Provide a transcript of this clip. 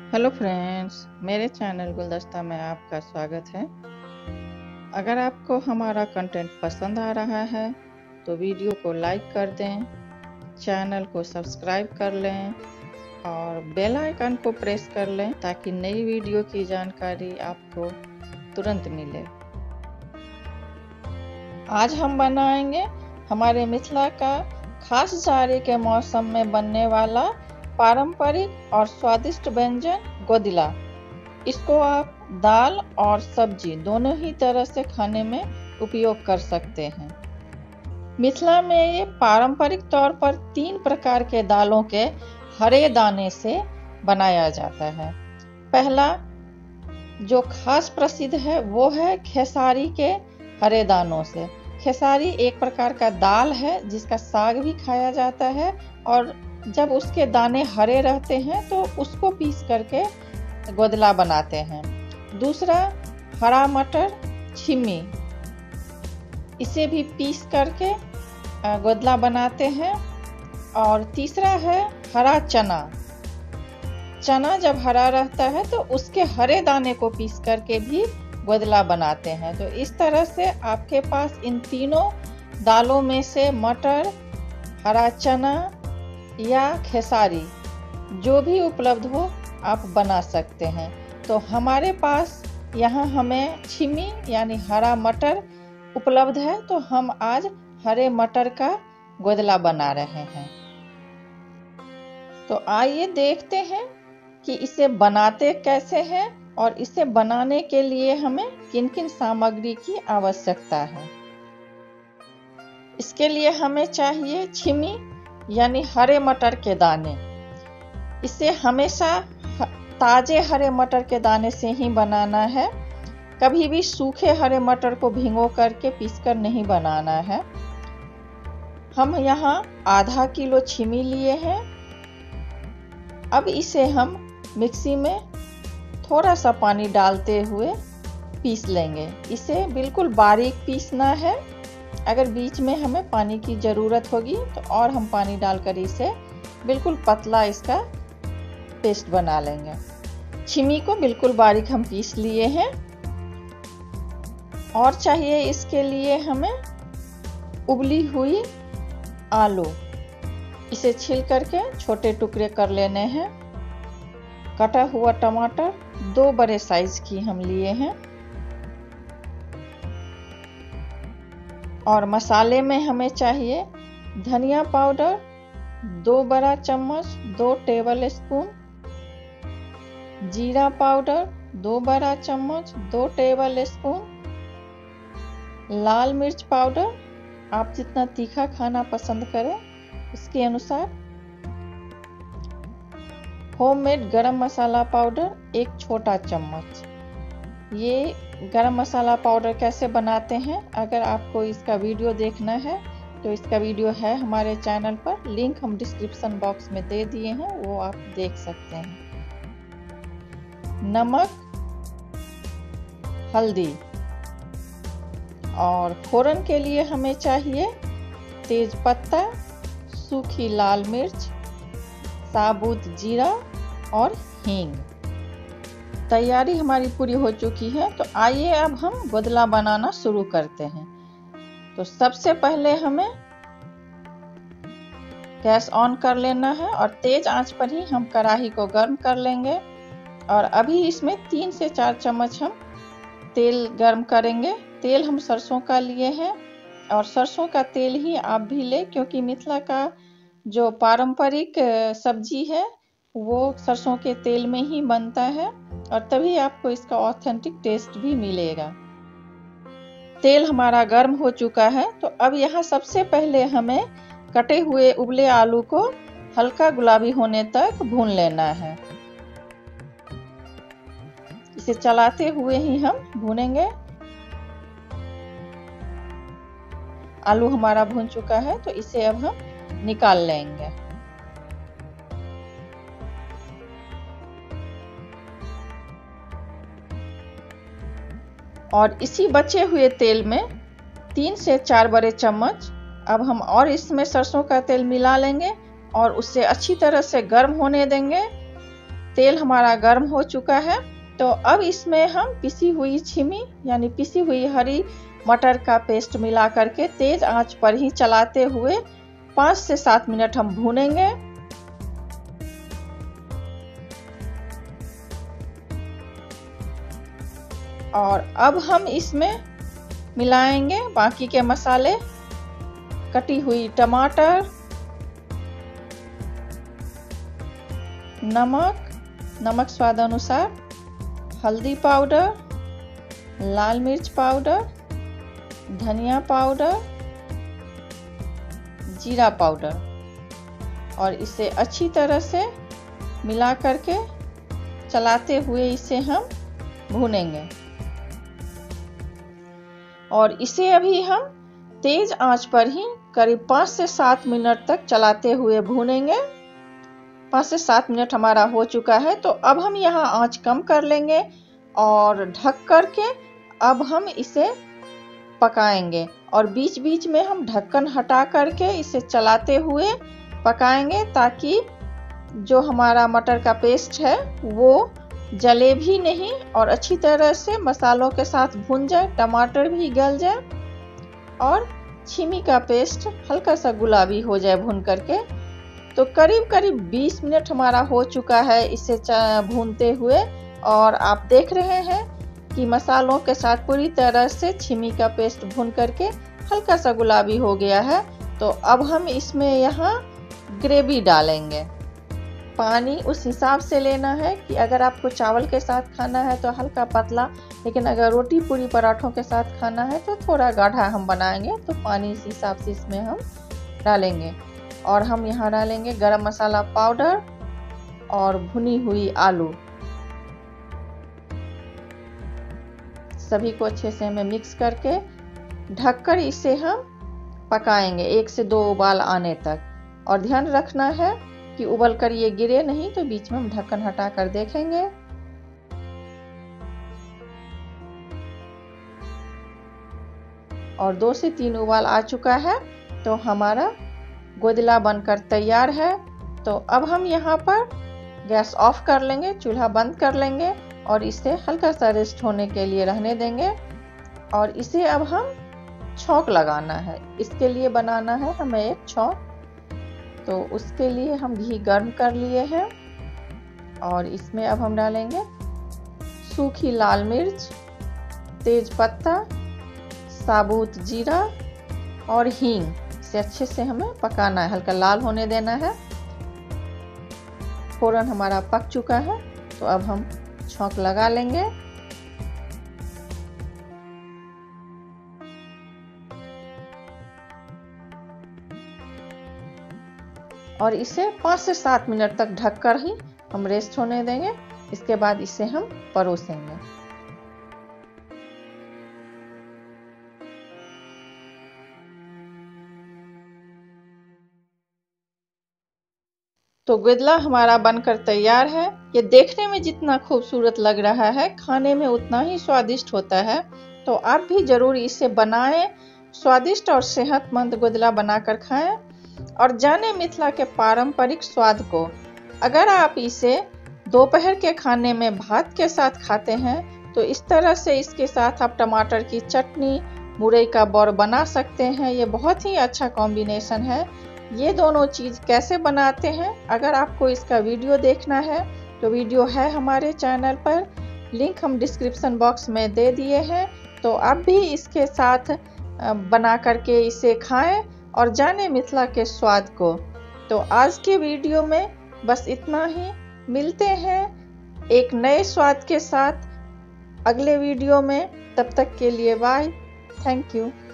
Hello friends, मेरे channel गुलदस्ता में आपका स्वागत है। अगर आपको हमारा कंटेंट पसंद आ रहा है तो वीडियो को लाइक कर दें, चैनल को सब्सक्राइब कर लें और बेल आइकन को प्रेस कर लें ताकि नई वीडियो की जानकारी आपको तुरंत मिले। आज हम बनाएंगे हमारे मिथिला का खास जाड़े के मौसम में बनने वाला पारंपरिक और स्वादिष्ट व्यंजन गोदिला। इसको आप दाल और सब्जी दोनों ही तरह से खाने में उपयोग कर सकते हैं। मिथिला में ये पारंपरिक तौर पर 3 प्रकार के दालों के हरे दाने से बनाया जाता है। पहला जो खास प्रसिद्ध है वो है खेसारी के हरे दानों से। खेसारी एक प्रकार का दाल है जिसका साग भी खाया जाता है और जब उसके दाने हरे रहते हैं तो उसको पीस करके गोदला बनाते हैं। दूसरा हरा मटर छिमी, इसे भी पीस करके गोदला बनाते हैं। और तीसरा है हरा चना। चना जब हरा रहता है तो उसके हरे दाने को पीस करके भी गोदला बनाते हैं। तो इस तरह से आपके पास इन तीनों दालों में से मटर, हरा चना या खेसारी जो भी उपलब्ध हो आप बना सकते हैं। तो हमारे पास यहाँ हमें छिमी यानी हरा मटर उपलब्ध है तो हम आज हरे मटर का गोदला बना रहे हैं। तो आइए देखते हैं कि इसे बनाते कैसे हैं और इसे बनाने के लिए हमें किन-किन सामग्री की आवश्यकता है। इसके लिए हमें चाहिए छिमी यानी हरे मटर के दाने। इसे हमेशा ताजे हरे मटर के दाने से ही बनाना है, कभी भी सूखे हरे मटर को भिगो करके पीसकर नहीं बनाना है। हम यहाँ आधा किलो छिमी लिए हैं। अब इसे हम मिक्सी में थोड़ा सा पानी डालते हुए पीस लेंगे। इसे बिल्कुल बारीक पीसना है। अगर बीच में हमें पानी की ज़रूरत होगी तो और हम पानी डालकर इसे बिल्कुल पतला इसका पेस्ट बना लेंगे। छिमी को बिल्कुल बारीक हम पीस लिए हैं। और चाहिए इसके लिए हमें उबली हुई आलू। इसे छील करके छोटे टुकड़े कर लेने हैं। कटा हुआ टमाटर 2 बड़े साइज की हम लिए हैं। और मसाले में हमें चाहिए धनिया पाउडर 2 बड़ा चम्मच 2 टेबल स्पून, जीरा पाउडर 2 बड़ा चम्मच 2 टेबल स्पून, लाल मिर्च पाउडर आप जितना तीखा खाना पसंद करें उसके अनुसार, होममेड गरम मसाला पाउडर 1 छोटा चम्मच। ये गरम मसाला पाउडर कैसे बनाते हैं, अगर आपको इसका वीडियो देखना है तो इसका वीडियो है हमारे चैनल पर, लिंक हम डिस्क्रिप्शन बॉक्स में दे दिए हैं, वो आप देख सकते हैं। नमक, हल्दी और फोरन के लिए हमें चाहिए तेज पत्ता, सूखी लाल मिर्च, साबुत जीरा और हींग। तैयारी हमारी पूरी हो चुकी है तो आइए अब हम गोदला बनाना शुरू करते हैं। तो सबसे पहले हमें गैस ऑन कर लेना है और तेज आंच पर ही हम कढ़ाई को गर्म कर लेंगे। और अभी इसमें 3 से 4 चम्मच हम तेल गर्म करेंगे। तेल हम सरसों का लिए हैं और सरसों का तेल ही आप भी लें क्योंकि मिथिला का जो पारंपरिक सब्जी है वो सरसों के तेल में ही बनता है और तभी आपको इसका ऑथेंटिक टेस्ट भी मिलेगा। तेल हमारा गर्म हो चुका है तो अब यहाँ सबसे पहले हमें कटे हुए उबले आलू को हल्का गुलाबी होने तक भून लेना है। इसे चलाते हुए ही हम भूनेंगे। आलू हमारा भून चुका है तो इसे अब हम निकाल लेंगे। और इसी बचे हुए तेल में 3 से 4 बड़े चम्मच अब हम और इसमें सरसों का तेल मिला लेंगे और उसे अच्छी तरह से गर्म होने देंगे। तेल हमारा गर्म हो चुका है। तो अब इसमें हम पिसी हुई छीमी यानी पिसी हुई हरी मटर का पेस्ट मिला करके तेज आंच पर ही चलाते हुए 5 से 7 मिनट हम भूनेंगे। और अब हम इसमें मिलाएंगे बाकी के मसाले, कटी हुई टमाटर, नमक स्वाद अनुसार, हल्दी पाउडर, लाल मिर्च पाउडर, धनिया पाउडर, जीरा पाउडर और इसे अच्छी तरह से मिला करके चलाते हुए इसे हम भूनेंगे। और इसे अभी हम तेज आंच पर ही करीब 5 से 7 मिनट तक चलाते हुए भूनेंगे। 5 से 7 मिनट हमारा हो चुका है। तो अब हम यहाँ आंच कम कर लेंगे और ढक करके अब हम इसे पकाएंगे। और बीच बीच में हम ढक्कन हटा करके इसे चलाते हुए पकाएंगे ताकि जो हमारा मटर का पेस्ट है वो जले भी नहीं और अच्छी तरह से मसालों के साथ भून जाए, टमाटर भी गल जाए और छीमी का पेस्ट हल्का सा गुलाबी हो जाए भून करके। तो करीब करीब 20 मिनट हमारा हो चुका है इसे भूनते हुए और आप देख रहे हैं कि मसालों के साथ पूरी तरह से छीमी का पेस्ट भून करके हल्का सा गुलाबी हो गया है। तो अब हम इसमें यहाँ ग्रेवी डालेंगे। पानी उस हिसाब से लेना है कि अगर आपको चावल के साथ खाना है तो हल्का पतला, लेकिन अगर रोटी पूरी पराठों के साथ खाना है तो थोड़ा गाढ़ा हम बनाएंगे। तो पानी इस हिसाब से इसमें हम डालेंगे। और हम यहाँ डालेंगे गरम मसाला पाउडर और भुनी हुई आलू। सभी को अच्छे से हमें मिक्स करके ढककर इसे हम पकाएंगे 1 से 2 उबाल आने तक। और ध्यान रखना है कि उबल कर ये गिरे नहीं, तो बीच में हम ढक्कन हटा कर देखेंगे। और 2 से 3 उबाल आ चुका है तो हमारा गोदला बनकर तैयार है। तो अब हम यहाँ पर गैस ऑफ कर लेंगे, चूल्हा बंद कर लेंगे और इसे हल्का सा रेस्ट होने के लिए रहने देंगे। और इसे अब हम छौंक लगाना है, इसके लिए बनाना है हमें एक छौंक। तो उसके लिए हम घी गर्म कर लिए हैं और इसमें अब हम डालेंगे सूखी लाल मिर्च, तेज पत्ता, साबुत जीरा और हींग। इसे अच्छे से हमें पकाना है, हल्का लाल होने देना है। फोरन हमारा पक चुका है तो अब हम छौंक लगा लेंगे। और इसे 5 से 7 मिनट तक ढककर ही हम रेस्ट होने देंगे। इसके बाद इसे हम परोसेंगे। तो गोदला हमारा बनकर तैयार है। ये देखने में जितना खूबसूरत लग रहा है, खाने में उतना ही स्वादिष्ट होता है। तो आप भी जरूर इसे बनाएं, स्वादिष्ट और सेहतमंद गोदला बनाकर खाएं और जाने मिथिला के पारंपरिक स्वाद को। अगर आप इसे दोपहर के खाने में भात के साथ खाते हैं तो इस तरह से इसके साथ आप टमाटर की चटनी, मुरई का बौर बना सकते हैं। ये बहुत ही अच्छा कॉम्बिनेशन है। ये दोनों चीज़ कैसे बनाते हैं, अगर आपको इसका वीडियो देखना है तो वीडियो है हमारे चैनल पर, लिंक हम डिस्क्रिप्शन बॉक्स में दे दिए हैं। तो आप भी इसके साथ बना करके इसे खाएं और जाने मिथिला के स्वाद को। तो आज के वीडियो में बस इतना ही। मिलते हैं एक नए स्वाद के साथ अगले वीडियो में। तब तक के लिए बाय, थैंक यू।